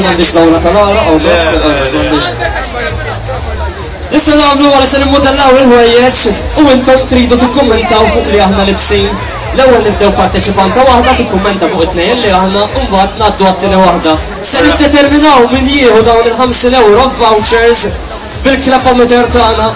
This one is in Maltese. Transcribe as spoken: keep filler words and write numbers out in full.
m'għandix lawra tal-għara u m'għandix. Issa nagħmlu wara se nimmodellaw il-ħwejjeġ u intom tridu tikkummentaw fuq li aħna libsin. L-ewwel nibdew parteċipanta waħda tikkummenta fuq it-tnejn li aħna u mbagħad ngħaddu għat-tieni waħda. Se niddeterminaw min jieħu dawn il-ħamsin euro vouchers bil-klapometer tagħna.